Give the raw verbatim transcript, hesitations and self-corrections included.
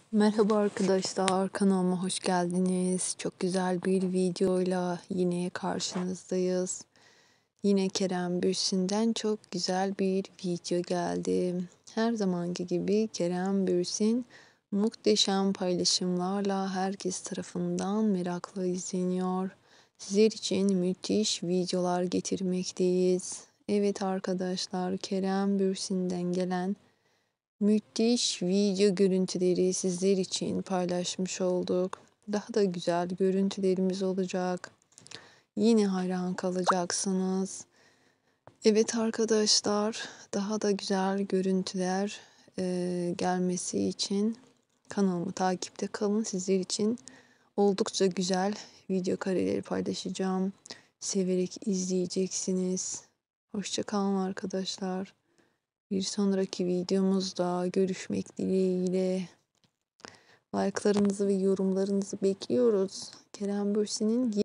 Merhaba arkadaşlar, kanalıma hoş geldiniz. Çok güzel bir videoyla yine karşınızdayız. Yine Kerem Bürsin'den çok güzel bir video geldi. Her zamanki gibi Kerem Bürsin muhteşem paylaşımlarla herkes tarafından merakla izleniyor. Sizler için müthiş videolar getirmekteyiz. Evet arkadaşlar, Kerem Bürsin'den gelen müthiş video görüntüleri sizler için paylaşmış olduk. Daha da güzel görüntülerimiz olacak. Yine hayran kalacaksınız. Evet arkadaşlar, daha da güzel görüntüler e, gelmesi için kanalımı takipte kalın. Sizler için oldukça güzel video kareleri paylaşacağım. Severek izleyeceksiniz. Hoşça kalın arkadaşlar. Bir sonraki videomuzda görüşmek dileğiyle. Like'larınızı ve yorumlarınızı bekliyoruz. Kerem Bürsin'in